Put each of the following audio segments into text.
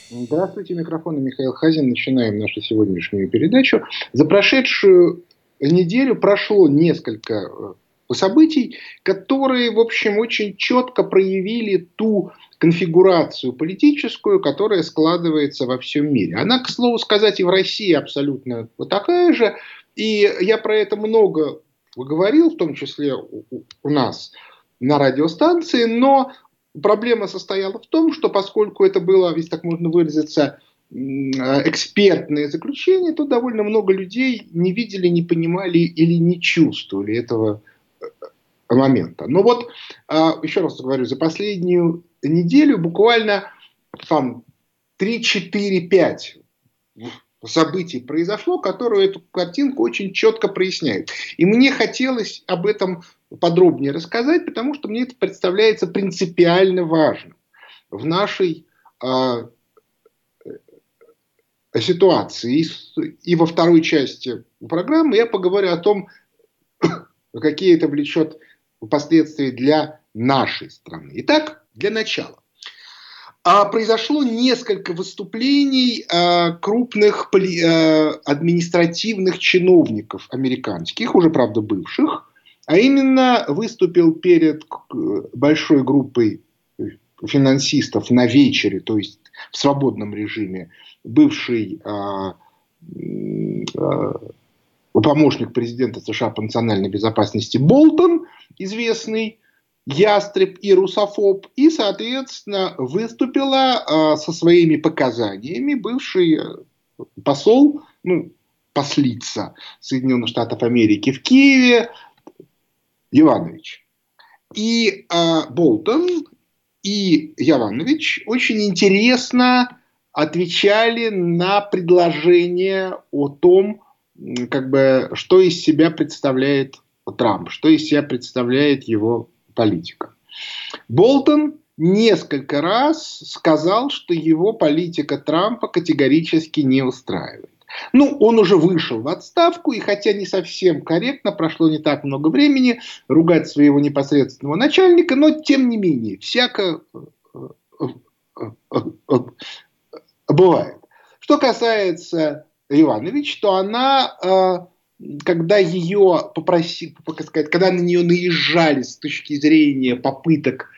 Здравствуйте, микрофон Михаил Хазин. Начинаем нашу сегодняшнюю передачу. За прошедшую неделю прошло несколько событий, которые, в общем, очень четко проявили ту конфигурацию политическую, которая складывается во всем мире. Она, к слову сказать, и в России абсолютно вот такая же. И я про это много говорил, в том числе у нас на радиостанции, но проблема состояла в том, что поскольку это было, если так можно выразиться, экспертное заключение, то довольно много людей не видели, не понимали или не чувствовали этого момента. Но вот, еще раз говорю, за последнюю неделю буквально там 3, 4, 5 событий произошло, которые эту картинку очень четко проясняют. И мне хотелось об этом подробнее рассказать, потому что мне это представляется принципиально важным в нашей ситуации. И во второй части программы я поговорю о том, какие это влечет последствия для нашей страны. Итак, для начала. Произошло несколько выступлений крупных административных чиновников американских, уже, правда, бывших, а именно выступил перед большой группой финансистов на вечере, то есть в свободном режиме, бывший помощник президента США по национальной безопасности Болтон, известный ястреб и русофоб, и, соответственно, выступила со своими показаниями бывший посол, послица Соединенных Штатов Америки в Киеве Йованович. И Болтон и Йованович очень интересно отвечали на предложение о том, что из себя представляет Трамп, что из себя представляет его политика. Болтон несколько раз сказал, что его политика Трампа категорически не устраивает. Он уже вышел в отставку, и хотя не совсем корректно, прошло не так много времени, ругать своего непосредственного начальника, но тем не менее, всяко бывает. Что касается Иванович, то она, когда ее попросили, когда на нее наезжали с точки зрения попыток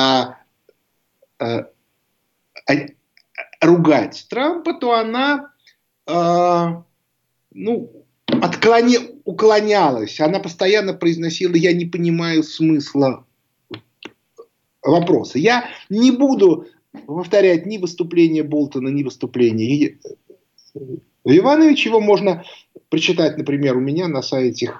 ругать Трампа, то она уклонялась. Она постоянно произносила: я не понимаю смысла вопроса. Я не буду повторять ни выступление Болтона, ни выступление Ивановича. Его можно прочитать, например, у меня на сайте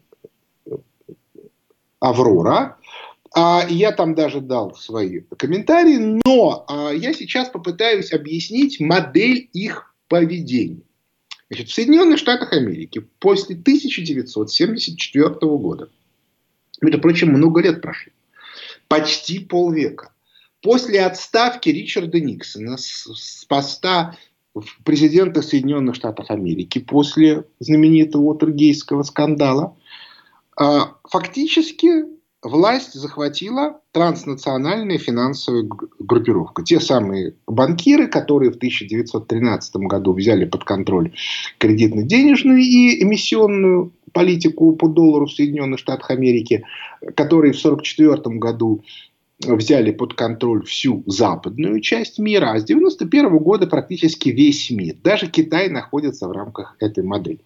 Аврора. Я там даже дал свои комментарии, но я сейчас попытаюсь объяснить модель их поведения. Значит, в Соединенных Штатах Америки после 1974 года, между прочим, много лет прошло, почти полвека, после отставки Ричарда Никсона с поста президента Соединенных Штатов Америки после знаменитого Уотергейтского скандала, фактически власть захватила транснациональная финансовая группировка. Те самые банкиры, которые в 1913 году взяли под контроль кредитно-денежную и эмиссионную политику по доллару в Соединенных Штатах Америки, которые в 1944 году взяли под контроль всю западную часть мира, а с 1991 года практически весь мир. Даже Китай находится в рамках этой модели.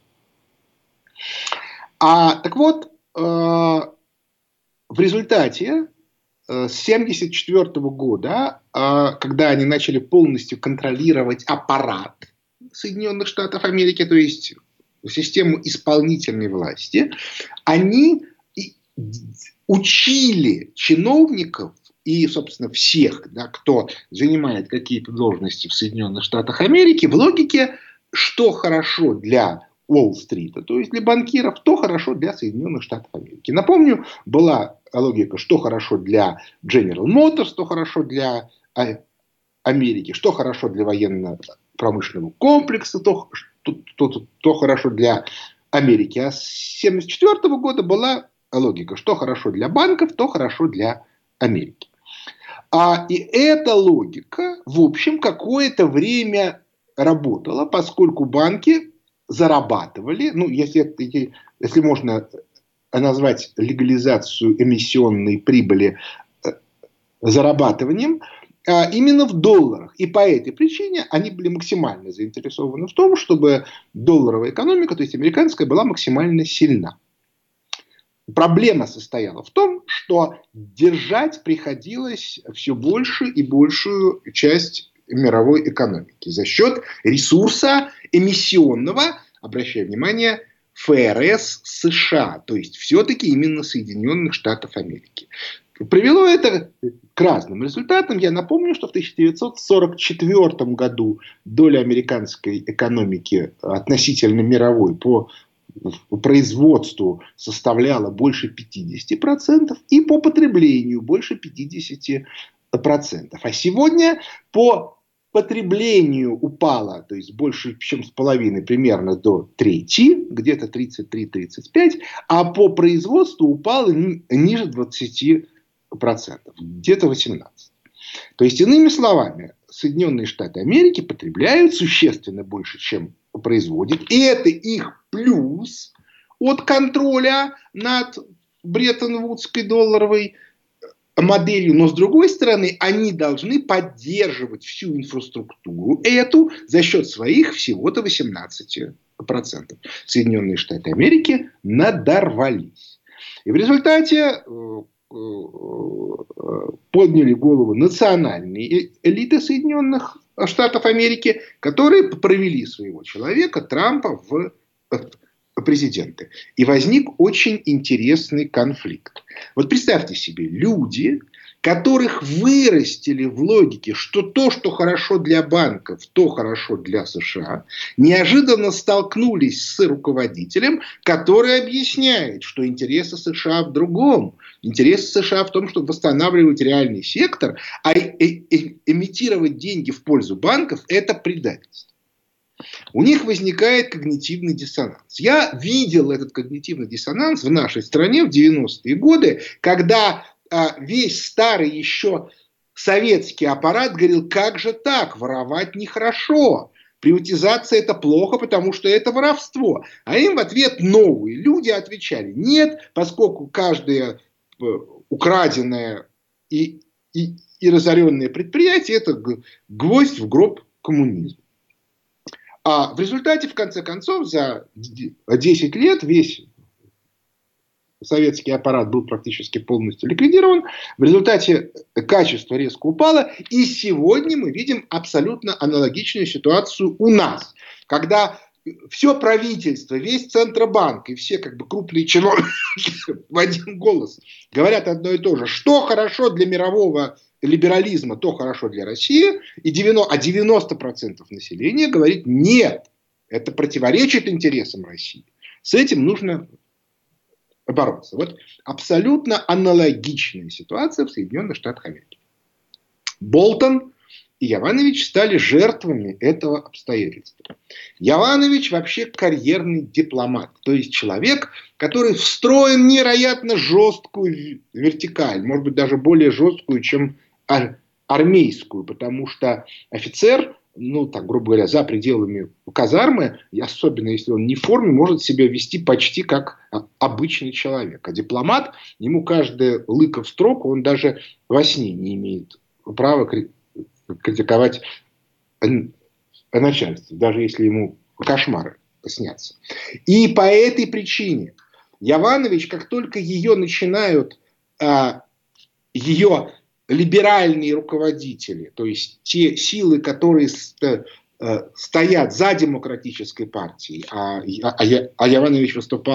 Так вот, в результате с 1974 года, когда они начали полностью контролировать аппарат Соединенных Штатов Америки, то есть систему исполнительной власти, они учили чиновников и, собственно, всех, кто занимает какие-то должности в Соединенных Штатах Америки, в логике, что хорошо для Уолл-стрита, то есть для банкиров, то хорошо для Соединенных Штатов Америки. Напомню, была логика, что хорошо для General Motors, что хорошо для Америки, что хорошо для военно-промышленного комплекса, то хорошо для Америки. А с 1974 года была логика, что хорошо для банков, то хорошо для Америки. И эта логика, в общем, какое-то время работала, поскольку банки зарабатывали, ну, если можно назвать легализацию эмиссионной прибыли зарабатыванием, именно в долларах. И по этой причине они были максимально заинтересованы в том, чтобы долларовая экономика, то есть американская, была максимально сильна. Проблема состояла в том, что держать приходилось все больше и большую часть мировой экономики за счет ресурса эмиссионного, обращаю внимание, ФРС США, то есть все-таки именно Соединенных Штатов Америки. Привело это к разным результатам. Я напомню, что в 1944 году доля американской экономики относительно мировой по производству составляла больше 50% и по потреблению больше 50%. А сегодня по потреблению упало, то есть больше, чем с половиной, примерно до трети, где-то 33-35%, а по производству упало ниже 20%, где-то 18%. То есть, иными словами, Соединенные Штаты Америки потребляют существенно больше, чем производят. И это их плюс от контроля над Бреттон-Вудской долларовой моделью. Но с другой стороны, они должны поддерживать всю инфраструктуру эту за счет своих всего-то 18%. Соединенные Штаты Америки надорвались. И в результате подняли голову национальные элиты Соединенных Штатов Америки, которые провели своего человека, Трампа, в президенты. И возник очень интересный конфликт. Вот представьте себе, люди, которых вырастили в логике, что то, что хорошо для банков, то хорошо для США, неожиданно столкнулись с руководителем, который объясняет, что интересы США в другом. Интересы США в том, чтобы восстанавливать реальный сектор, а эмитировать деньги в пользу банков – это предательство. У них возникает когнитивный диссонанс. Я видел этот когнитивный диссонанс в нашей стране в 90-е годы, когда весь старый еще советский аппарат говорил, как же так, воровать нехорошо. Приватизация – это плохо, потому что это воровство. А им в ответ новые люди отвечали, нет, поскольку каждое украденное и разоренное предприятие – это гвоздь в гроб коммунизма. А в результате, в конце концов, за 10 лет весь советский аппарат был практически полностью ликвидирован. В результате качество резко упало. И сегодня мы видим абсолютно аналогичную ситуацию у нас. Когда все правительство, весь Центробанк и все как бы крупные чиновники в один голос говорят одно и то же. Что хорошо для мирового либерализма, то хорошо для России. А 90% населения говорит, нет, это противоречит интересам России. С этим нужно бороться. Вот абсолютно аналогичная ситуация в Соединенных Штатах Америки. Болтон и Йованович стали жертвами этого обстоятельства. Йованович вообще карьерный дипломат, то есть человек, который встроен в невероятно жесткую вертикаль, может быть даже более жесткую, чем армейскую, потому что офицер, ну, так, грубо говоря, за пределами казармы, и особенно если он не в форме, может себя вести почти как обычный человек. А дипломат, ему каждая лыка в строку, он даже во сне не имеет права критиковать начальство, даже если ему кошмары снятся. И по этой причине Йованович, как только ее начинают, ее либеральные руководители, то есть те силы, которые стоят за демократической партией, а Йованович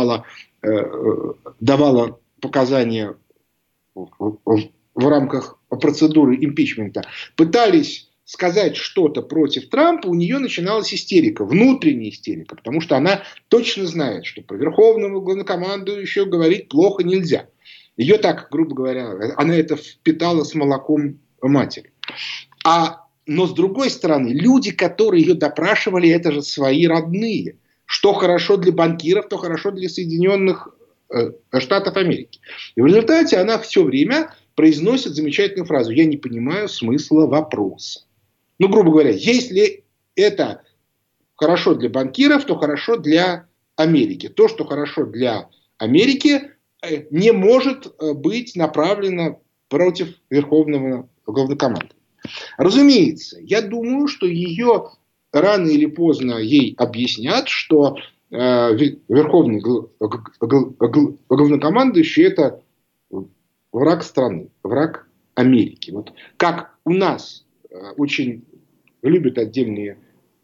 давала показания в рамках процедуры импичмента, пытались сказать что-то против Трампа, у нее начиналась истерика, внутренняя истерика, потому что она точно знает, что про верховного главнокомандующего говорить плохо нельзя. Ее так, грубо говоря, она это впитала с молоком матери. Но с другой стороны, люди, которые ее допрашивали, это же свои родные. Что хорошо для банкиров, то хорошо для Соединенных Штатов Америки. И в результате она все время произносит замечательную фразу: «Я не понимаю смысла вопроса». Ну, грубо говоря, если это хорошо для банкиров, то хорошо для Америки. То, что хорошо для Америки, не может быть направлено против Верховного Главнокомандующего. Разумеется, я думаю, что ее рано или поздно ей объяснят, что Верховный Главнокомандующий – это враг страны, враг Америки. Вот как у нас очень любят отдельные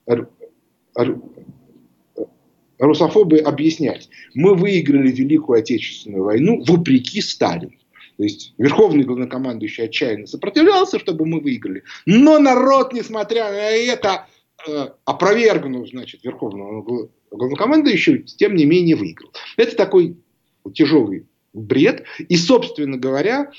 русофобы объяснять: мы выиграли Великую Отечественную войну вопреки Сталину. То есть Верховный Главнокомандующий отчаянно сопротивлялся, чтобы мы выиграли, но народ, несмотря на это, опровергнув, значит, Верховного Главнокомандующего, тем не менее выиграл. Это такой тяжелый бред. И, собственно говоря,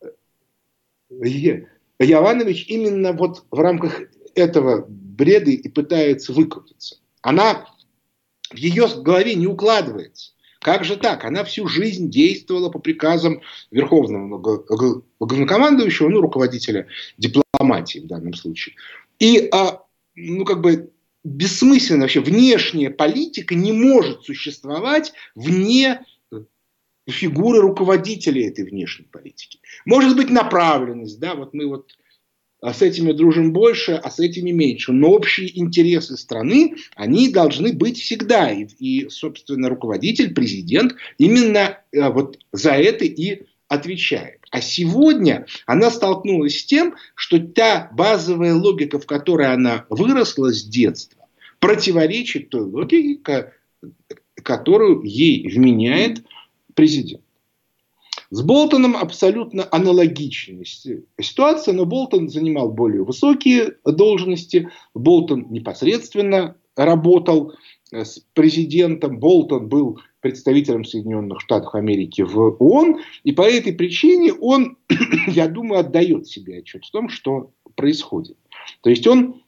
Йованович именно вот в рамках этого бреда и пытается выкрутиться. Она в ее голове не укладывается. Как же так? Она всю жизнь действовала по приказам Верховного Главнокомандующего, ну, руководителя дипломатии в данном случае. И, ну, как бы бессмысленно вообще, внешняя политика не может существовать вне фигуры руководителя этой внешней политики. Может быть направленность, да, вот мы вот с этими дружим больше, а с этими меньше. Но общие интересы страны, они должны быть всегда. И собственно, руководитель, президент именно вот за это и отвечает. А сегодня она столкнулась с тем, что та базовая логика, в которой она выросла с детства, противоречит той логике, которую ей вменяет президент. С Болтоном абсолютно аналогичная ситуация, но Болтон занимал более высокие должности. Болтон непосредственно работал с президентом. Болтон был представителем Соединенных Штатов Америки в ООН. И по этой причине он, я думаю, отдает себе отчет в том, что происходит. То есть он,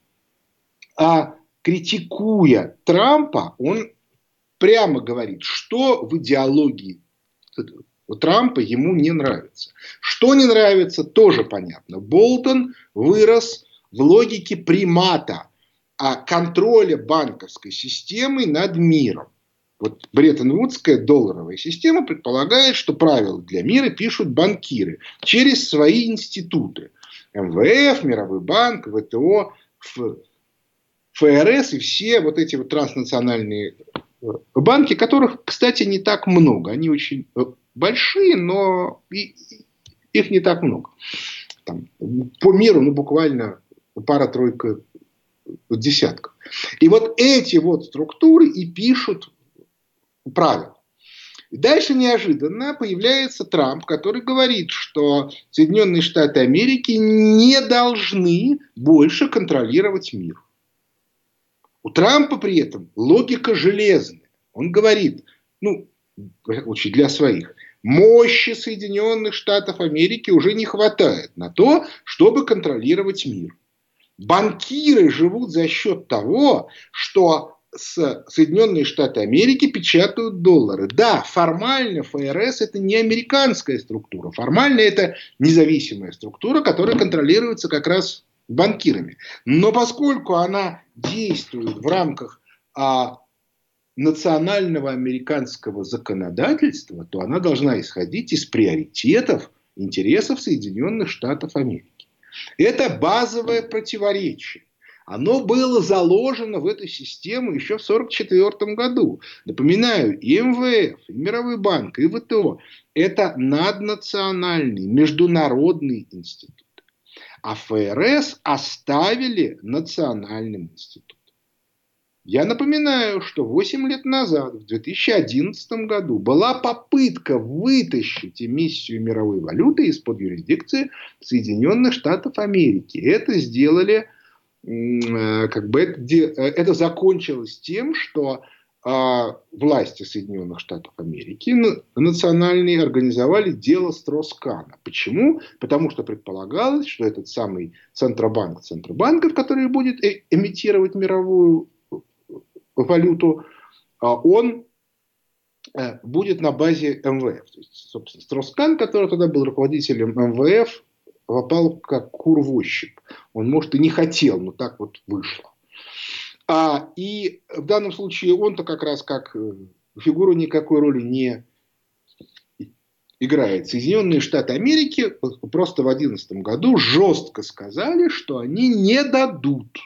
критикуя Трампа, он прямо говорит, что в идеологии Трампа ему не нравится. Что не нравится, тоже понятно. Болтон вырос в логике примата, контроля банковской системы над миром. Вот Бреттон-Вудская долларовая система предполагает, что правила для мира пишут банкиры через свои институты. МВФ, Мировой банк, ВТО, ФРС и все вот эти вот транснациональные банки, которых, кстати, не так много. Они очень большие, но их не так много. Там, по миру, ну, буквально пара-тройка десятков. И вот эти вот структуры и пишут правила. И дальше неожиданно появляется Трамп, который говорит, что Соединенные Штаты Америки не должны больше контролировать мир. У Трампа при этом логика железная. Он говорит, ну, для своих, мощи Соединенных Штатов Америки уже не хватает на то, чтобы контролировать мир. Банкиры живут за счет того, что Соединенные Штаты Америки печатают доллары. Да, формально ФРС это не американская структура. Формально это независимая структура, которая контролируется как раз банкирами. Но поскольку она действует в рамках национального американского законодательства, то она должна исходить из приоритетов, интересов Соединенных Штатов Америки. Это базовое противоречие. Оно было заложено в эту систему еще в 1944 году. Напоминаю, и МВФ, и Мировой банк, и ВТО – это наднациональные, международные институты. А ФРС оставили национальным институтом. Я напоминаю, что 8 лет назад, в 2011 году, была попытка вытащить эмиссию мировой валюты из-под юрисдикции Соединенных Штатов Америки. Это сделали, это закончилось тем, что власти Соединенных Штатов Америки национальные организовали дело Строс-Кана. Почему? Потому что предполагалось, что этот самый Центробанк Центробанков, который будет эмитировать мировую валюту, он будет на базе МВФ. То есть, собственно, Строс-Кан, который тогда был руководителем МВФ, попал как кур в ощупь. Он, может, и не хотел, но так вот вышло. И в данном случае он-то как раз как фигура никакой роли не играет. Соединенные Штаты Америки просто в 2011 году жестко сказали, что они не дадут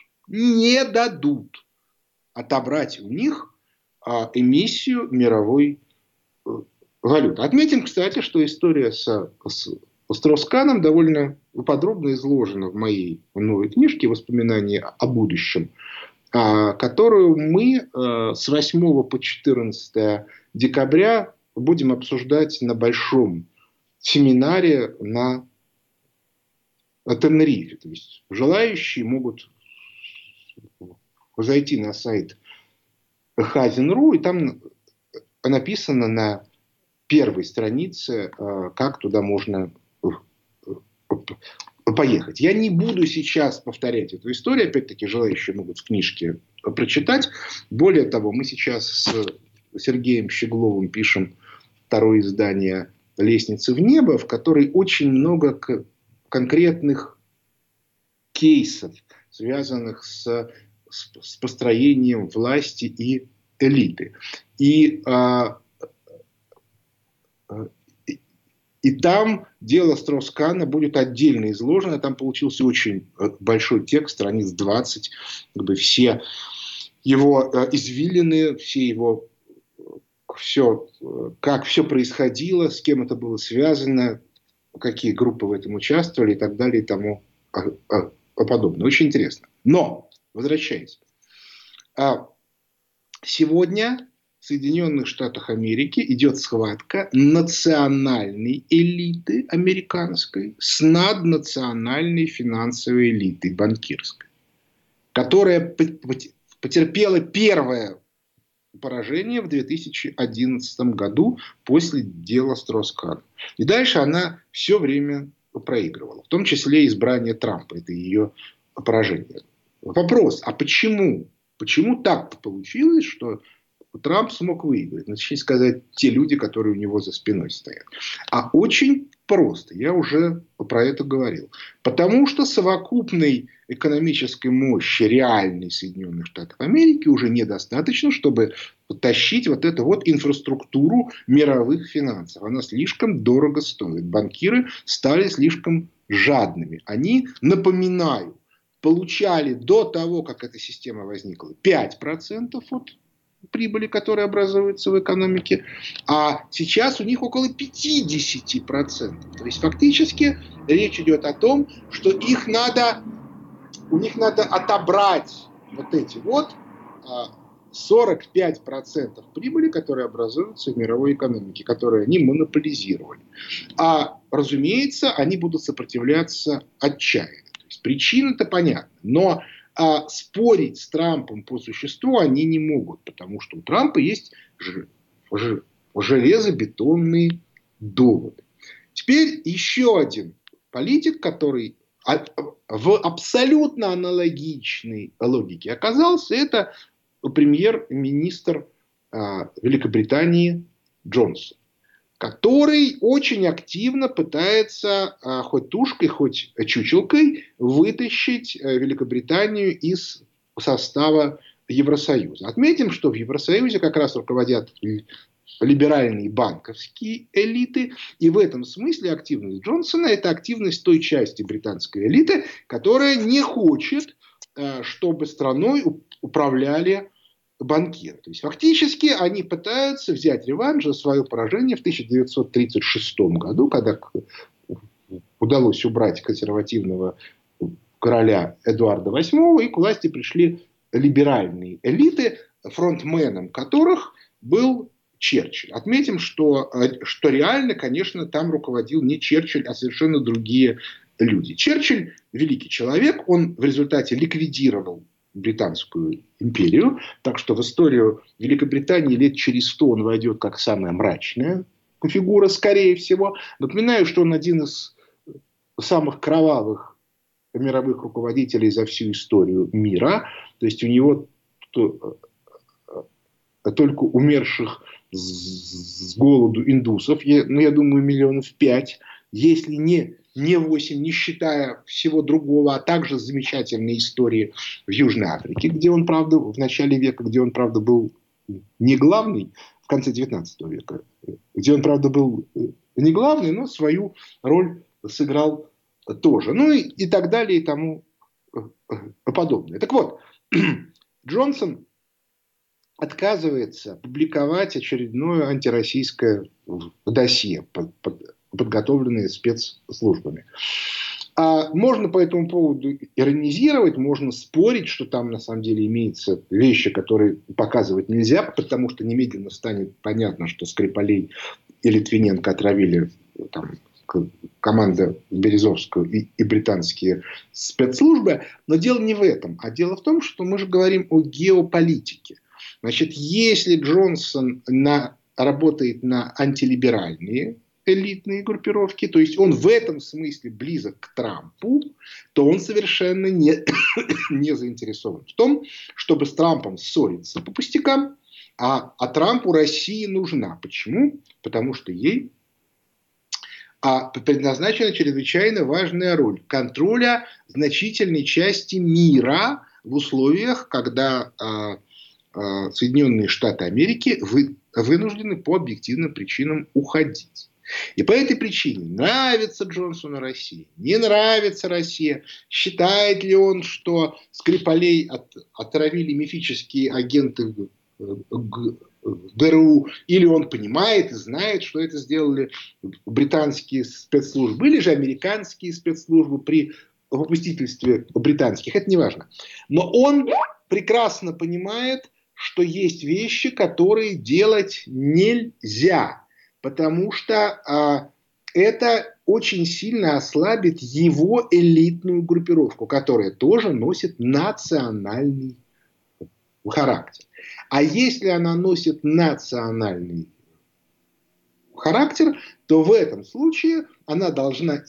отобрать у них эмиссию мировой валюты. Отметим, кстати, что история с Строс-Каном довольно подробно изложена в моей новой книжке «Воспоминания о будущем», которую мы с 8 по 14 декабря будем обсуждать на большом семинаре на Тенерифе. То есть желающие могут зайти на сайт Хазин.ру, и там написано на первой странице, как туда можно поехать. Я не буду сейчас повторять эту историю. Опять-таки, желающие могут в книжке прочитать. Более того, мы сейчас с Сергеем Щегловым пишем второе издание «Лестницы в небо», в которой очень много конкретных кейсов, связанных с построением власти и элиты. И там дело Строс-Кана будет отдельно изложено. Там получился очень большой текст, страниц 20. Все его извилины, как все происходило, с кем это было связано, какие группы в этом участвовали и так далее и тому подобное. Очень интересно. Но, возвращаясь. Сегодня в Соединенных Штатах Америки идет схватка национальной элиты американской с наднациональной финансовой элитой банкирской, которая потерпела первое поражение в 2011 году после дела Строс-Кана. И дальше она все время проигрывала, в том числе избрание Трампа. Это ее поражение. Вопрос, а почему? Почему так получилось, что Трамп смог выиграть? Точнее сказать, те люди, которые у него за спиной стоят. А очень просто. Я уже про это говорил. Потому что совокупной экономической мощи реальной Соединенных Штатов Америки уже недостаточно, чтобы тащить вот эту вот инфраструктуру мировых финансов. Она слишком дорого стоит. Банкиры стали слишком жадными. Они, напоминаю, получали до того, как эта система возникла, 5% от прибыли, которая образуется в экономике, а сейчас у них около 50%. То есть фактически речь идет о том, что у них надо отобрать вот эти вот 45% прибыли, которые образуются в мировой экономике, которые они монополизировали. Разумеется, они будут сопротивляться отчаянно. Причина-то понятна, но спорить с Трампом по существу они не могут, потому что у Трампа есть железобетонные доводы. Теперь еще один политик, который в абсолютно аналогичной логике оказался, это премьер-министр Великобритании Джонсон, который очень активно пытается хоть тушкой, хоть чучелкой вытащить Великобританию из состава Евросоюза. Отметим, что в Евросоюзе как раз руководят либеральные банковские элиты, и в этом смысле активность Джонсона – это активность той части британской элиты, которая не хочет, чтобы страной управляли банкиры. То есть фактически они пытаются взять реванш за свое поражение в 1936 году, когда удалось убрать консервативного короля Эдуарда VIII, и к власти пришли либеральные элиты, фронтменом которых был Черчилль. Отметим, что реально, конечно, там руководил не Черчилль, а совершенно другие люди. Черчилль – великий человек, он в результате ликвидировал Британскую империю, так что в историю Великобритании лет через 100 он войдет как самая мрачная фигура, скорее всего. Напоминаю, что он один из самых кровавых мировых руководителей за всю историю мира. То есть у него только умерших с голоду индусов, я думаю, 5 миллионов, если не 8, не считая всего другого, а также замечательные истории в Южной Африке, где он, правда, в начале века, где он, правда, был не главный, в конце 19 века, где он, правда, был не главный, но свою роль сыграл тоже. Ну и так далее, и тому подобное. Так вот, Джонсон отказывается публиковать очередное антироссийское досье, подготовленное спецслужбами. Можно по этому поводу иронизировать, можно спорить, что там на самом деле имеются вещи, которые показывать нельзя, потому что немедленно станет понятно, что Скрипалей и Литвиненко отравили там команда Березовского и британские спецслужбы. Но дело не в этом, а дело в том, что мы же говорим о геополитике. Значит, если Джонсон работает на антилиберальные элитные группировки, то есть он в этом смысле близок к Трампу, то он совершенно не заинтересован в том, чтобы с Трампом ссориться по пустякам, а Трампу Россия нужна. Почему? Потому что ей предназначена чрезвычайно важная роль контроля значительной части мира в условиях, когда Соединенные Штаты Америки вынуждены по объективным причинам уходить. И по этой причине нравится Джонсону Россия, не нравится Россия, считает ли он, что Скрипалей отравили мифические агенты ГРУ, или он понимает и знает, что это сделали британские спецслужбы, или же американские спецслужбы при попустительстве британских, это не важно. Но он прекрасно понимает, что есть вещи, которые делать нельзя, потому что это очень сильно ослабит его элитную группировку, которая тоже носит национальный характер. А если она носит национальный характер, то в этом случае она должна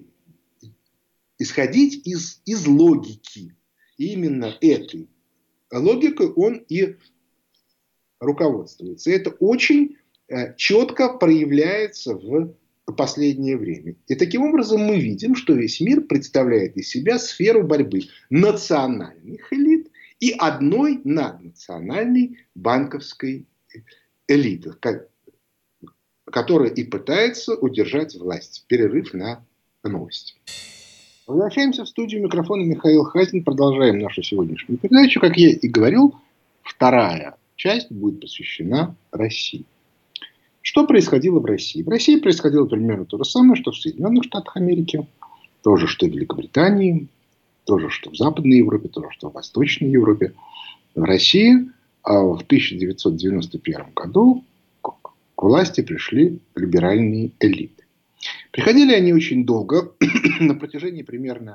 исходить из логики. И именно этой логикой он и руководствуется. И это очень четко проявляется в последнее время. И таким образом мы видим, что весь мир представляет из себя сферу борьбы национальных элит и одной наднациональной банковской элиты, которая и пытается удержать власть. Перерыв на новости. Возвращаемся в студию. Микрофона Михаил Хазин. Продолжаем нашу сегодняшнюю передачу. Как я и говорил, вторая часть будет посвящена России. Что происходило в России? В России происходило примерно то же самое, что в Соединенных Штатах Америки, то же, что в Великобритании, то же, что в Западной Европе, то же, что в Восточной Европе. В России в 1991 году к власти пришли либеральные элиты. Приходили они очень долго, на протяжении примерно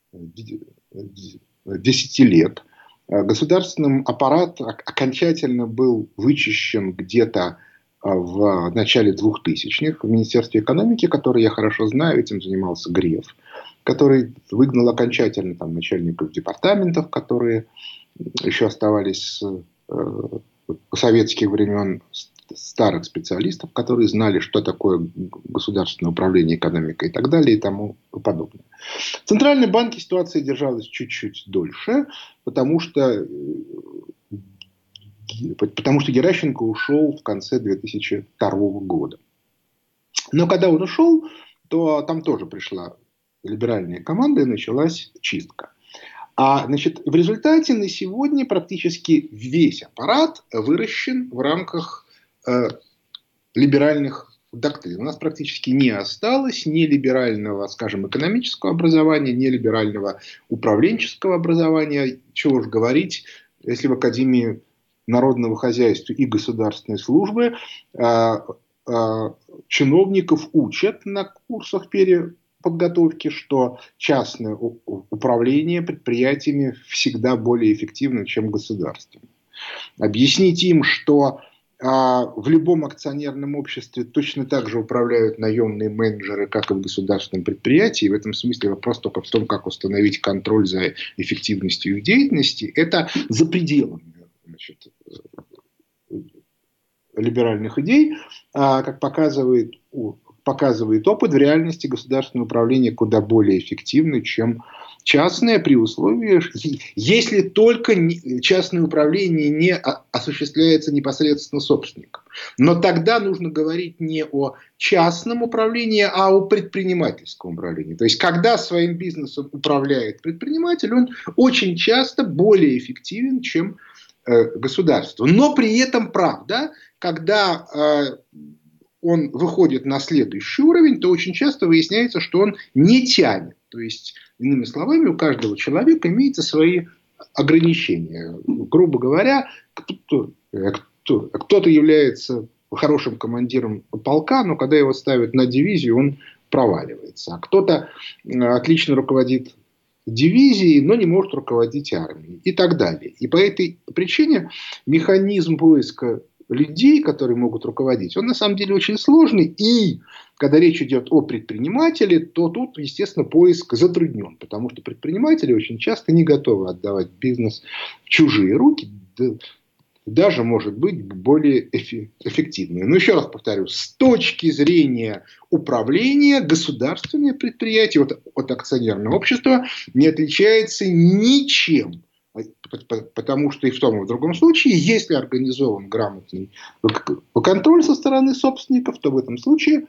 10 лет. Государственный аппарат окончательно был вычищен где-то в начале 2000-х в Министерстве экономики, которое я хорошо знаю, этим занимался Греф, который выгнал окончательно там начальников департаментов, которые еще оставались с советских времен, старых специалистов, которые знали, что такое государственное управление экономикой и так далее и тому подобное. В Центральном банке ситуация держалась чуть-чуть дольше, потому что Геращенко ушел в конце 2002 года. Но когда он ушел, то там тоже пришла либеральная команда и началась чистка. В результате на сегодня практически весь аппарат выращен в рамках либеральных доктрин. У нас практически не осталось ни либерального, скажем, экономического образования, ни либерального управленческого образования. Чего уж говорить, если в Академии народного хозяйства и государственной службы чиновников учат на курсах переподготовки, что частное управление предприятиями всегда более эффективно, чем государственное. Объяснить им, что в любом акционерном обществе точно так же управляют наемные менеджеры, как и в государственном предприятии. И в этом смысле вопрос только в том, как установить контроль за эффективностью их деятельности. Это за пределами либеральных идей, как показывает опыт, в реальности государственное управление куда более эффективно, чем частное, при условии, если только частное управление не осуществляется непосредственно собственником. Но тогда нужно говорить не о частном управлении, а о предпринимательском управлении. То есть, когда своим бизнесом управляет предприниматель, он очень часто более эффективен, чем государство. Но при этом, правда, когда он выходит на следующий уровень, то очень часто выясняется, что он не тянет. То есть, иными словами, у каждого человека имеются свои ограничения. Грубо говоря, кто-то является хорошим командиром полка, но когда его ставят на дивизию, он проваливается. А кто-то отлично руководит дивизией, но не может руководить армией и так далее. И по этой причине механизм поиска людей, которые могут руководить, он на самом деле очень сложный. И когда речь идет о предпринимателе, то тут, естественно, поиск затруднен, потому что предприниматели очень часто не готовы отдавать бизнес в чужие руки, даже, может быть, более эффективные. Но еще раз повторю, с точки зрения управления, государственное предприятие от акционерного общества не отличается ничем. Потому что и в том, и в другом случае, если организован грамотный контроль со стороны собственников, то в этом случае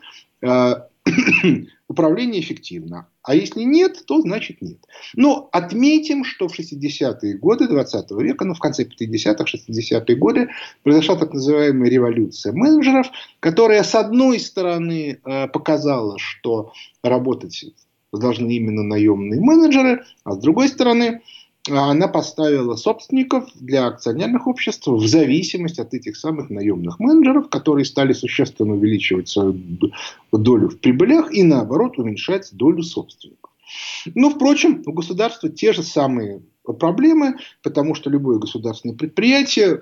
управление эффективно. А если нет, то значит нет. Но отметим, что в 60-е годы 20 века, в конце 50-х, 60-е годы, произошла так называемая революция менеджеров, которая, с одной стороны, показала, что работать должны именно наемные менеджеры, а с другой стороны, она поставила собственников для акционерных обществ в зависимость от этих самых наемных менеджеров, которые стали существенно увеличивать свою долю в прибылях и, наоборот, уменьшать долю собственников. Но, впрочем, у государства те же самые проблемы, потому что любое государственное предприятие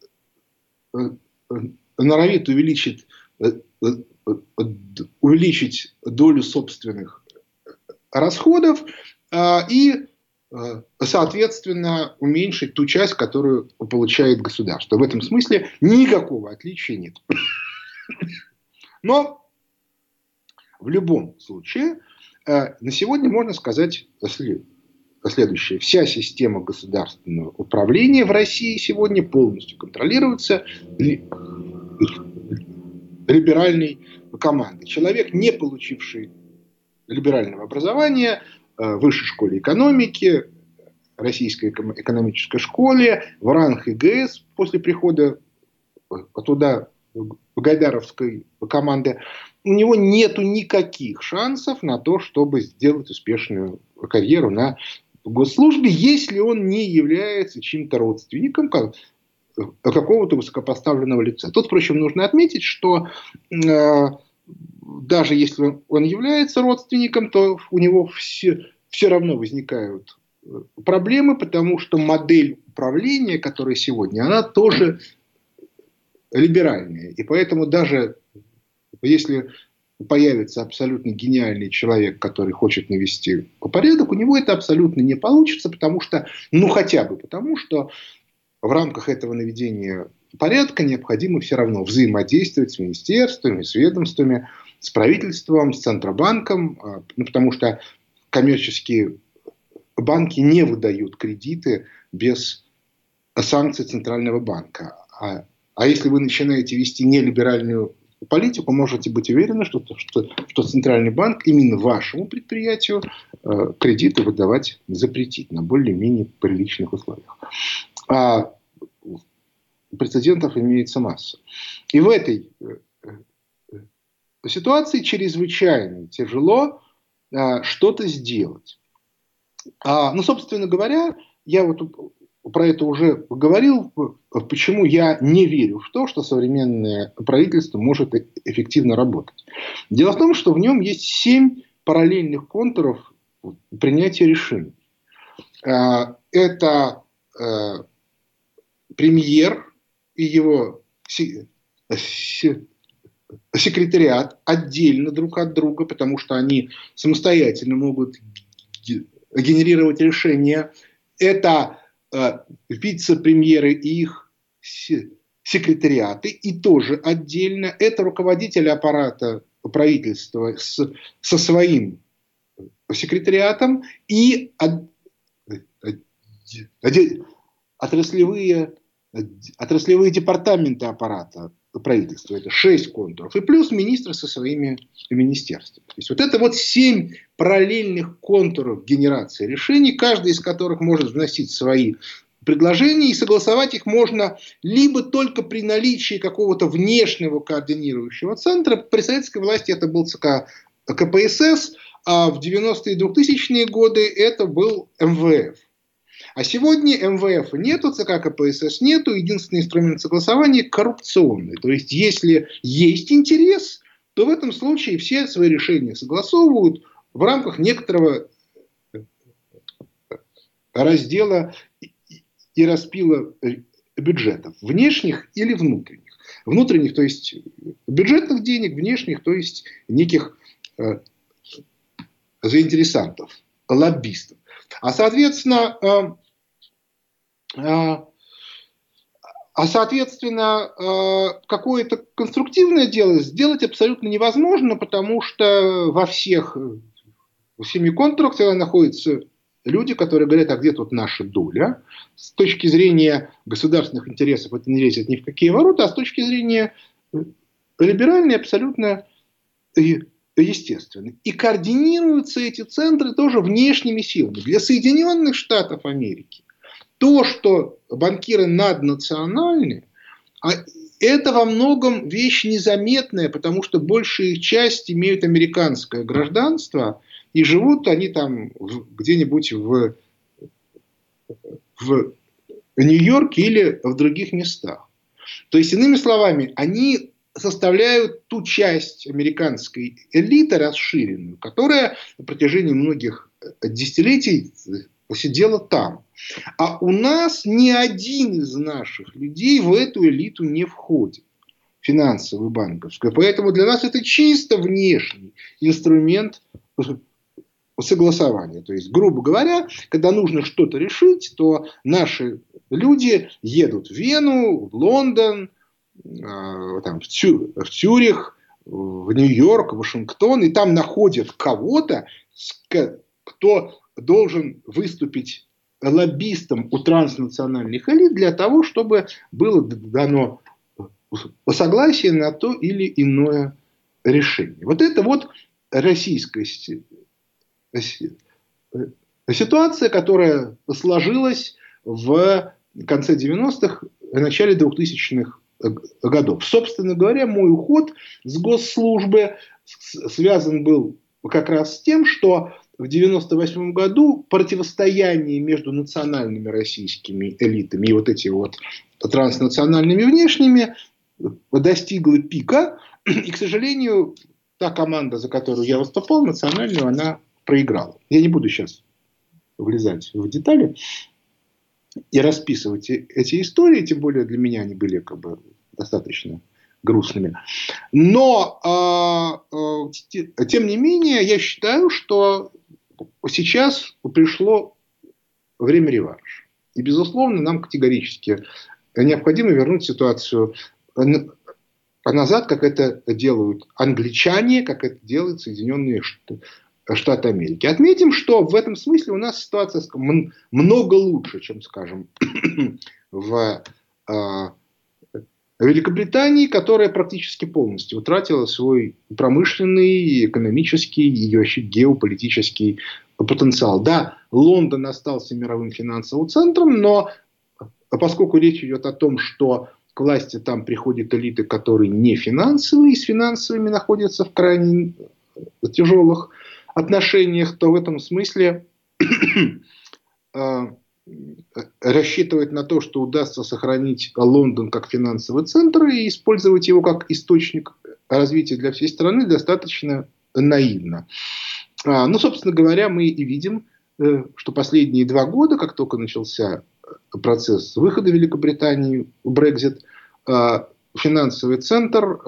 норовит увеличить долю собственных расходов и, соответственно, уменьшить ту часть, которую получает государство. В этом смысле никакого отличия нет. Но в любом случае на сегодня можно сказать следующее. Вся система государственного управления в России сегодня полностью контролируется либеральной командой. Человек, не получивший либерального образования в высшей школе экономики, Российской экономической школе, в ранг ЕГС после прихода туда гайдаровской команды, у него нету никаких шансов на то, чтобы сделать успешную карьеру на госслужбе, если он не является чьим-то родственником какого-то высокопоставленного лица. Тут, впрочем, нужно отметить, что даже если он является родственником, то у него все равно возникают проблемы, потому что модель управления, которая сегодня, она тоже либеральная. И поэтому даже если появится абсолютно гениальный человек, который хочет навести порядок, у него это абсолютно не получится, потому что, хотя бы потому, что в рамках этого наведения порядка необходимо все равно взаимодействовать с министерствами, с ведомствами, с правительством, с Центробанком, потому что коммерческие банки не выдают кредиты без санкций Центрального банка. А если вы начинаете вести нелиберальную политику, можете быть уверены, что Центральный банк именно вашему предприятию кредиты выдавать запретит на более-менее приличных условиях. А прецедентов имеется масса. И в этой ситуации чрезвычайно тяжело что-то сделать. Собственно говоря, я про это уже говорил, почему я не верю в то, что современное правительство может эффективно работать. Дело в том, что в нем есть 7 параллельных контуров принятия решений. Это премьер и его секретариат отдельно друг от друга, потому что они самостоятельно могут генерировать решения. Это вице-премьеры и их секретариаты, и тоже отдельно. Это руководители аппарата правительства со своим секретариатом и отраслевые департаменты аппарата правительства. Это 6 контуров. И плюс министры со своими министерствами. То есть вот это вот 7 параллельных контуров генерации решений, каждый из которых может вносить свои предложения, и согласовать их можно либо только при наличии какого-то внешнего координирующего центра. При советской власти это был ЦК КПСС, а в 90-е и 2000-е годы это был МВФ. А сегодня МВФ нету, ЦК КПСС нету, единственный инструмент согласования коррупционный. То есть, если есть интерес, то в этом случае все свои решения согласовывают в рамках некоторого раздела и распила бюджетов, внешних или внутренних. Внутренних, то есть бюджетных денег, внешних, то есть неких заинтересантов, лоббистов. А соответственно, какое-то конструктивное дело сделать абсолютно невозможно, потому что во всех 7 контурах всегда находятся люди, которые говорят, а где тут наша доля? С точки зрения государственных интересов это не лезет ни в какие ворота, а с точки зрения либеральной абсолютно естественно. И координируются эти центры тоже внешними силами. Для Соединенных Штатов Америки то, что банкиры наднациональные, это во многом вещь незаметная, потому что большая их часть имеют американское гражданство, и живут они там где-нибудь в Нью-Йорке или в других местах. То есть, иными словами, они составляют ту часть американской элиты расширенную, которая на протяжении многих десятилетий сидела там. А у нас ни один из наших людей в эту элиту не входит, финансовую, банковскую. Поэтому для нас это чисто внешний инструмент согласования. То есть, грубо говоря, когда нужно что-то решить, то наши люди едут в Вену, в Лондон, в Цюрих, в Нью-Йорк, в Вашингтон, и там находят кого-то, кто должен выступить лоббистом у транснациональных элит для того, чтобы было дано согласие на то или иное решение. Вот это вот российская ситуация, которая сложилась в конце 90-х, в начале 2000-х годов. Собственно говоря, мой уход с госслужбы связан был как раз с тем, что в 1998 году противостояние между национальными российскими элитами и вот этими вот транснациональными внешними достигло пика. И, к сожалению, та команда, за которую я выступал, национальную, она проиграла. Я не буду сейчас влезать в детали и расписывать эти истории, тем более для меня они были как бы достаточно грустными. Но, тем не менее, я считаю, что сейчас пришло время реванша. И, безусловно, нам категорически необходимо вернуть ситуацию назад, как это делают англичане, как это делают Соединенные Штаты Америки. Отметим, что в этом смысле у нас ситуация много лучше, чем, скажем, в Великобритании, которая практически полностью утратила свой промышленный, экономический и вообще геополитический потенциал. Да, Лондон остался мировым финансовым центром, но поскольку речь идет о том, что к власти там приходят элиты, которые не финансовые, и с финансовыми находятся в крайне тяжелых отношениях, то в этом смысле рассчитывать на то, что удастся сохранить Лондон как финансовый центр и использовать его как источник развития для всей страны, достаточно наивно. Ну, собственно говоря, мы и видим, что последние 2 года, как только начался процесс выхода Великобритании, Брексит, финансовый центр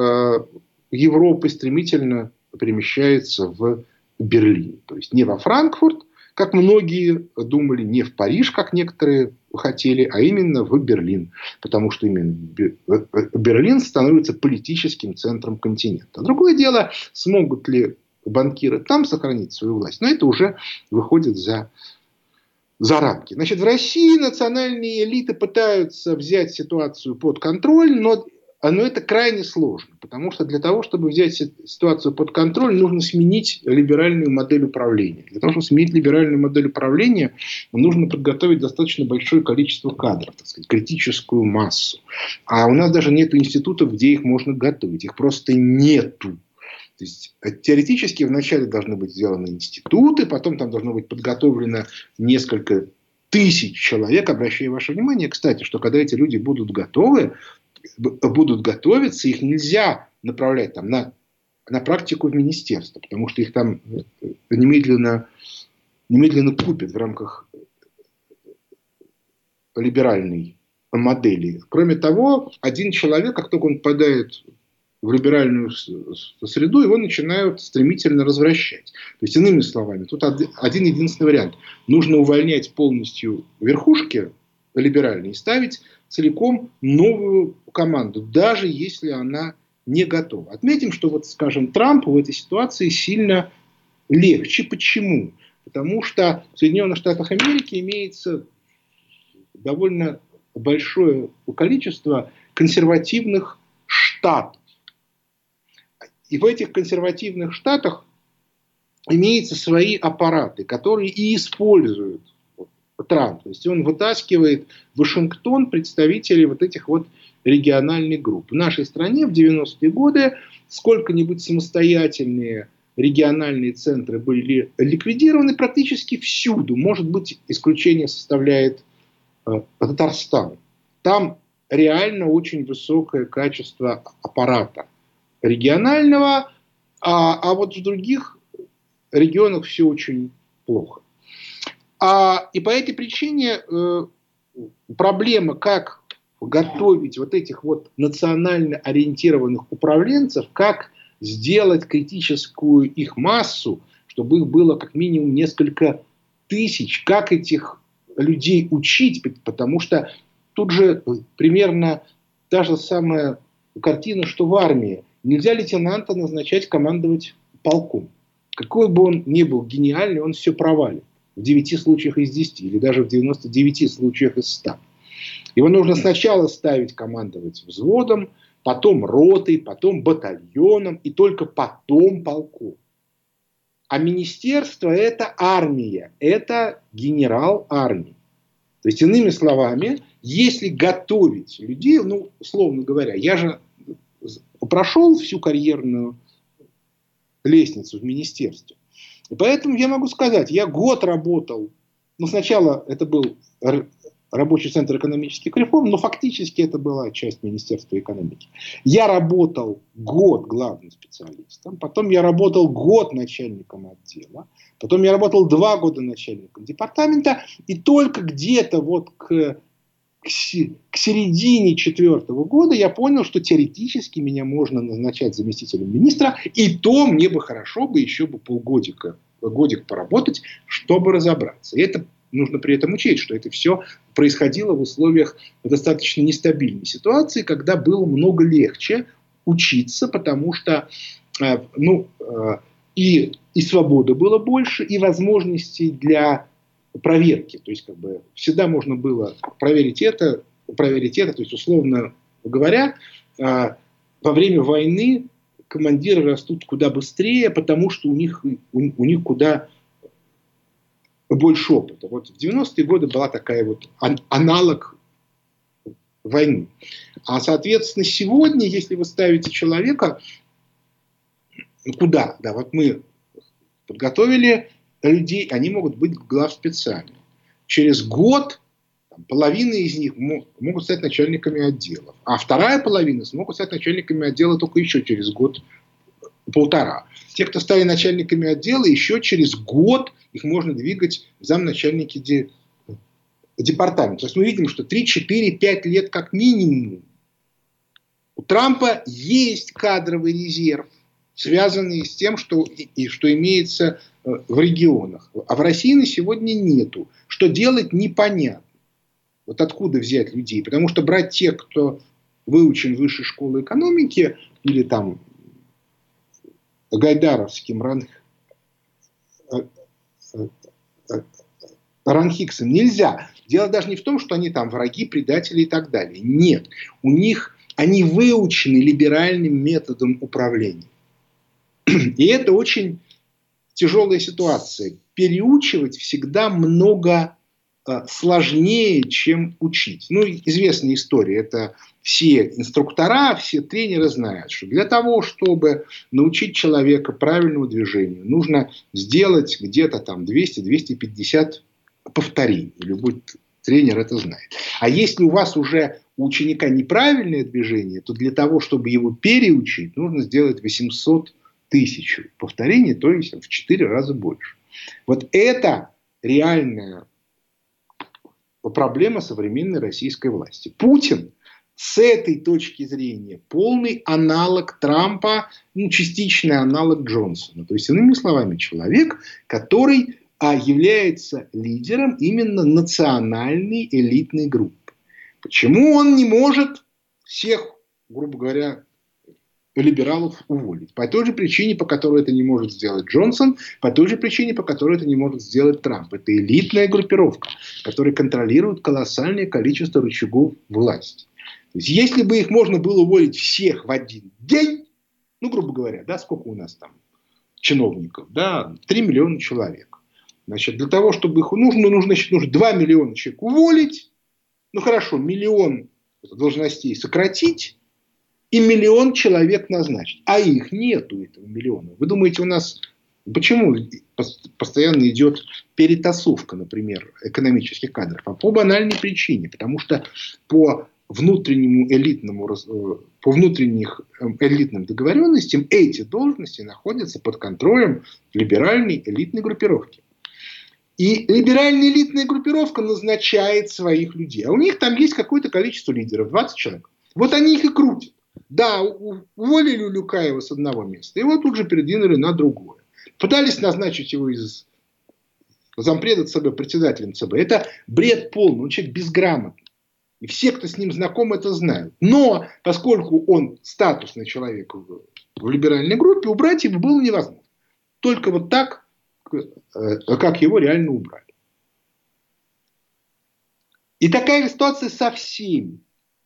Европы стремительно перемещается в Берлин. То есть не во Франкфурт, как многие думали, не в Париж, как некоторые хотели, а именно в Берлин. Потому что именно Берлин становится политическим центром континента. Другое дело, смогут ли банкиры там сохранить свою власть. Но это уже выходит за рамки. Значит, в России национальные элиты пытаются взять ситуацию под контроль, но это крайне сложно. Потому что для того, чтобы взять ситуацию под контроль, нужно сменить либеральную модель управления. Для того, чтобы сменить либеральную модель управления, нужно подготовить достаточно большое количество кадров, так сказать, критическую массу. А у нас даже нет институтов, где их можно готовить. Их просто нету. То есть, теоретически вначале должны быть сделаны институты, потом там должно быть подготовлено несколько тысяч человек. Обращаю ваше внимание, кстати, что когда эти люди будут готовиться, их нельзя направлять там, на практику в министерство, потому что их там немедленно купят в рамках либеральной модели. Кроме того, один человек, как только он попадает в либеральную среду, его начинают стремительно развращать. То есть, иными словами, тут один единственный вариант. Нужно увольнять полностью верхушки либеральные и ставить целиком новую команду, даже если она не готова. Отметим, что, вот, скажем, Трампу в этой ситуации сильно легче. Почему? Потому что в Соединенных Штатах Америки имеется довольно большое количество консервативных штатов. И в этих консервативных штатах имеются свои аппараты, которые и используют Трамп. То есть он вытаскивает в Вашингтон представителей вот этих вот региональных групп. В нашей стране в 90-е годы сколько-нибудь самостоятельные региональные центры были ликвидированы практически всюду. Может быть, исключение составляет Татарстан. Там реально очень высокое качество аппарата регионального, а вот в других регионах все очень плохо. И по этой причине проблема, как готовить вот этих вот национально ориентированных управленцев, как сделать критическую их массу, чтобы их было как минимум несколько тысяч, как этих людей учить, потому что тут же примерно та же самая картина, что в армии. Нельзя лейтенанта назначать командовать полком. Какой бы он ни был гениальный, он все провалит. В 9 случаях из 10, или даже в 99 случаях из 100. Его нужно сначала ставить командовать взводом, потом ротой, потом батальоном и только потом полком. А министерство – это армия, это генерал армии. То есть, иными словами, если готовить людей, условно говоря, я же прошел всю карьерную лестницу в министерстве. И поэтому я могу сказать, я год работал, сначала это был рабочий центр экономических реформ, но фактически это была часть Министерства экономики. Я работал год главным специалистом, потом я работал год начальником отдела, потом я работал 2 года начальником департамента, и только где-то вот к середине 4-го года я понял, что теоретически меня можно назначать заместителем министра, и то мне бы хорошо бы еще бы годик поработать, чтобы разобраться. И это нужно при этом учесть, что это все происходило в условиях достаточно нестабильной ситуации, когда было много легче учиться, потому что и свободы было больше, и возможностей для проверки. То есть, всегда можно было проверить это. То есть, условно говоря, во время войны командиры растут куда быстрее, потому что у них куда больше опыта. Вот в 90-е годы была такая вот аналог войны. А, соответственно, сегодня, если вы ставите человека, куда? Да, вот мы подготовили людей, они могут быть главспециальными. Через год половина из них могут стать начальниками отделов, а вторая половина смогут стать начальниками отдела только еще через год-полтора. Те, кто стали начальниками отдела, еще через год их можно двигать в замначальники департамента. То есть мы видим, что 3, 4, 5 лет как минимум у Трампа есть кадровый резерв. связанные с тем, что имеется в регионах. А в России на сегодня нету. Что делать, непонятно. Вот откуда взять людей? Потому что брать тех, кто выучен в высшей школе экономики или там гайдаровским ранхиксом нельзя. Дело даже не в том, что они там враги, предатели и так далее. Нет. Они выучены либеральным методом управления. И это очень тяжелая ситуация. Переучивать всегда много сложнее, чем учить. Ну, известная история. Это все инструктора, все тренеры знают, что для того, чтобы научить человека правильному движению, нужно сделать где-то там 200-250 повторений. Любой тренер это знает. А если у вас уже у ученика неправильное движение, то для того, чтобы его переучить, нужно сделать 800 тысяч повторений, то есть в 4 раза больше. Вот это реальная проблема современной российской власти. Путин с этой точки зрения полный аналог Трампа, частичный аналог Джонсона. То есть, иными словами, человек, который является лидером именно национальной элитной группы. Почему он не может всех, грубо говоря, либералов уволить? По той же причине, по которой это не может сделать Джонсон, по той же причине, по которой это не может сделать Трамп. Это элитная группировка, которая контролирует колоссальное количество рычагов власти. То есть, если бы их можно было уволить всех в один день, грубо говоря, сколько у нас там чиновников, 3 миллиона человек. Значит, для того, чтобы их нужно 2 миллиона человек уволить, хорошо, миллион должностей сократить, и миллион человек назначить. А их нету, этого миллиона. Вы думаете, у нас... Почему постоянно идет перетасовка, например, экономических кадров? А по банальной причине. Потому что по внутренним элитным договоренностям эти должности находятся под контролем либеральной элитной группировки. И либеральная элитная группировка назначает своих людей. А у них там есть какое-то количество лидеров, 20 человек. Вот они их и крутят. Да, уволили Улюкаева с одного места, его тут же передвинули на другое. Пытались назначить его из зампреда ЦБ председателем ЦБ. Это бред полный, он человек безграмотный. И все, кто с ним знаком, это знают. Но поскольку он статусный человек в либеральной группе, убрать его было невозможно. Только вот так, как его реально убрали. И такая ситуация со всеми.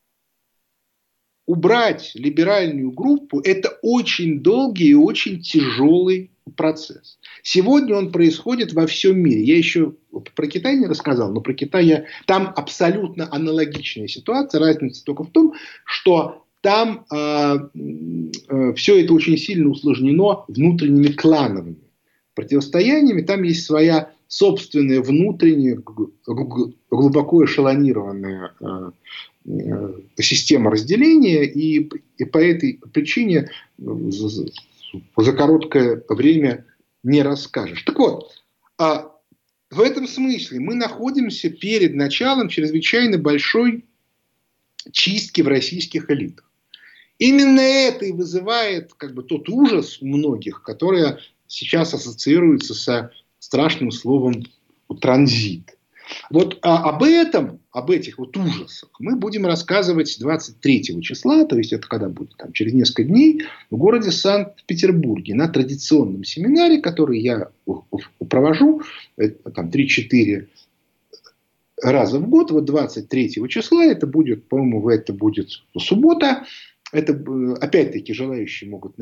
Убрать либеральную группу – это очень долгий и очень тяжелый процесс. Сегодня он происходит во всем мире. Я еще про Китай не рассказал, но про Китай там абсолютно аналогичная ситуация. Разница только в том, что там все это очень сильно усложнено внутренними клановыми противостояниями. Там есть своя собственная внутренняя, глубоко эшелонированная система разделения, и по этой причине за короткое время не расскажешь. Так вот, в этом смысле мы находимся перед началом чрезвычайно большой чистки в российских элитах. Именно это и вызывает тот ужас у многих, который сейчас ассоциируется со страшным словом транзит. Вот об этих ужасах мы будем рассказывать 23 числа, то есть это когда будет, через несколько дней, в городе Санкт-Петербурге на традиционном семинаре, который я провожу 3-4 раза в год. Вот 23 числа, это будет, по-моему, это будет суббота. Это, опять-таки, желающие могут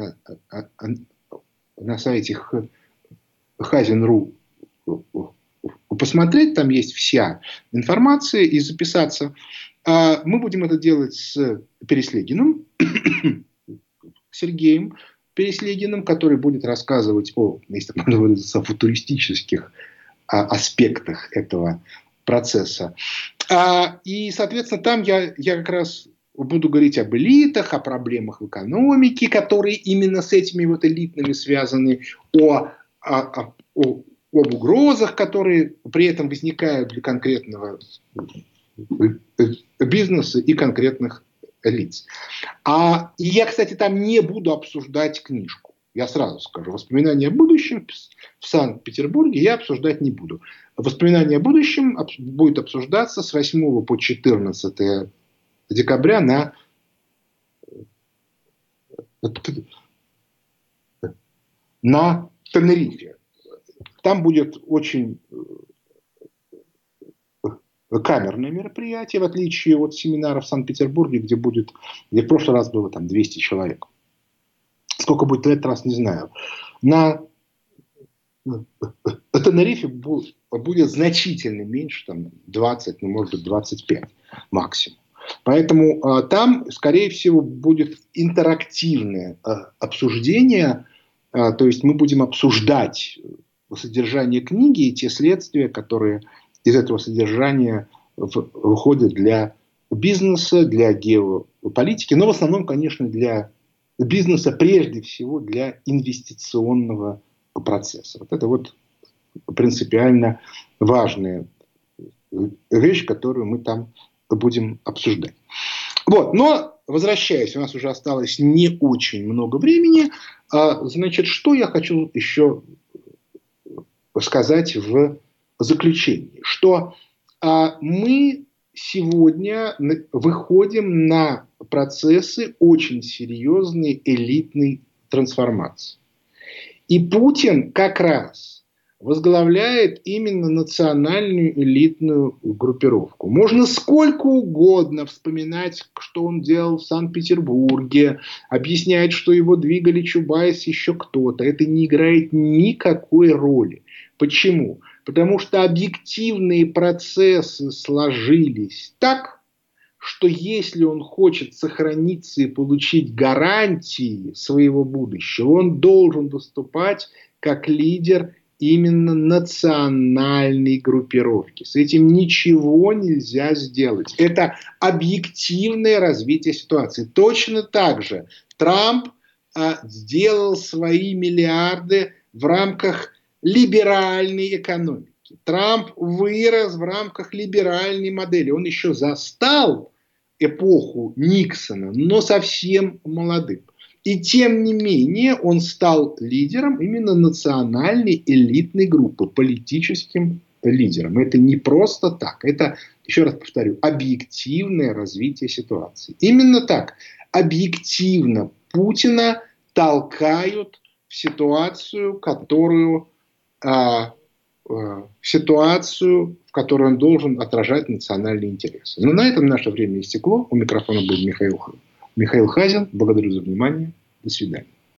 на сайте Хазин.ру посмотреть, там есть вся информация и записаться. Мы будем это делать с Переслегиным, Сергеем Переслегиным, который будет рассказывать о футуристических аспектах этого процесса. И, соответственно, там я как раз буду говорить об элитах, о проблемах в экономике, которые именно с этими элитными связаны, об угрозах, которые при этом возникают для конкретного бизнеса и конкретных лиц. И я, кстати, там не буду обсуждать книжку. Я сразу скажу, воспоминания о будущем в Санкт-Петербурге я обсуждать не буду. Воспоминания о будущем будет обсуждаться с 8 по 14 декабря на Тенерифе. Там будет очень камерное мероприятие, в отличие от семинара в Санкт-Петербурге, где в прошлый раз было там 200 человек. Сколько будет в этот раз, не знаю. На Тенерифе будет значительно меньше, там 20, ну, может быть, 25 максимум. Поэтому там, скорее всего, будет интерактивное обсуждение, то есть мы будем обсуждать содержание книги и те следствия, которые из этого содержания выходят для бизнеса, для геополитики, но в основном, конечно, для бизнеса, прежде всего для инвестиционного процесса. Вот это вот принципиально важная вещь, которую мы там будем обсуждать. Вот, но возвращаясь, у нас уже осталось не очень много времени. Значит, что я хочу еще сказать в заключении, что мы сегодня выходим на процессы очень серьезной элитной трансформации. И Путин как раз возглавляет именно национальную элитную группировку. Можно сколько угодно вспоминать, что он делал в Санкт-Петербурге, объяснять, что его двигали Чубайс, еще кто-то. Это не играет никакой роли. Почему? Потому что объективные процессы сложились так, что если он хочет сохраниться и получить гарантии своего будущего, он должен выступать как лидер именно национальной группировки. С этим ничего нельзя сделать. Это объективное развитие ситуации. Точно так же Трамп сделал свои миллиарды в рамках либеральной экономики. Трамп вырос в рамках либеральной модели. Он еще застал эпоху Никсона, но совсем молодым. И тем не менее он стал лидером именно национальной элитной группы, политическим лидером. Это не просто так. Это, еще раз повторю, объективное развитие ситуации. Именно так. Объективно Путина толкают в ситуацию, в которой он должен отражать национальные интересы. Но на этом наше время истекло. У микрофона был Михаил Хазин. Благодарю за внимание. До свидания.